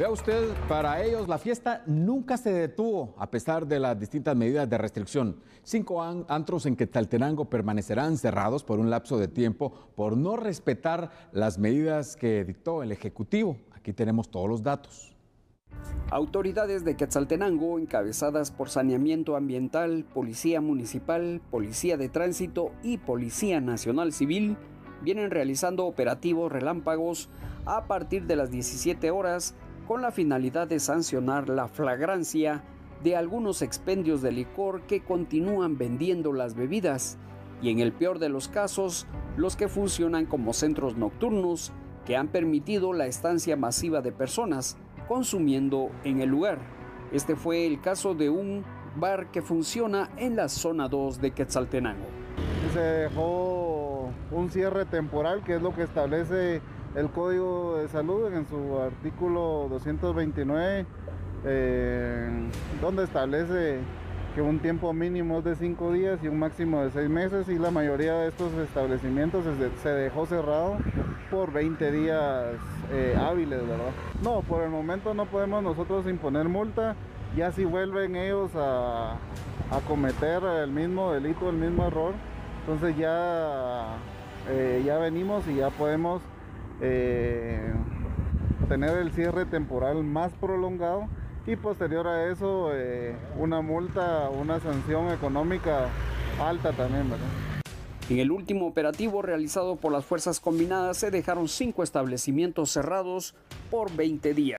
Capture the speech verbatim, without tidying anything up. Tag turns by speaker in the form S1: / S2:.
S1: Vea usted, para ellos la fiesta nunca se detuvo a pesar de las distintas medidas de restricción. Cinco an- antros en Quetzaltenango permanecerán cerrados por un lapso de tiempo por no respetar las medidas que dictó el Ejecutivo. Aquí tenemos todos los datos.
S2: Autoridades de Quetzaltenango, encabezadas por Saneamiento Ambiental, Policía Municipal, Policía de Tránsito y Policía Nacional Civil, vienen realizando operativos relámpagos a partir de las diecisiete horas con la finalidad de sancionar la flagrancia de algunos expendios de licor que continúan vendiendo las bebidas y, en el peor de los casos, los que funcionan como centros nocturnos que han permitido la estancia masiva de personas consumiendo en el lugar. Este fue el caso de un bar que funciona en la zona dos de Quetzaltenango.
S3: Se dejó un cierre temporal, que es lo que establece el Código de Salud en su artículo doscientos veintinueve, eh, donde establece que un tiempo mínimo es de cinco días y un máximo de seis meses, y la mayoría de estos establecimientos se dejó cerrado por veinte días eh, hábiles, ¿verdad? No, por el momento no podemos nosotros imponer multa. Ya si vuelven ellos a, a cometer el mismo delito, el mismo error, entonces ya, eh, ya venimos y ya podemos eh, tener el cierre temporal más prolongado, y posterior a eso eh, una multa, una sanción económica alta también, ¿verdad?
S2: En el último operativo realizado por las fuerzas combinadas se dejaron cinco establecimientos cerrados por veinte días.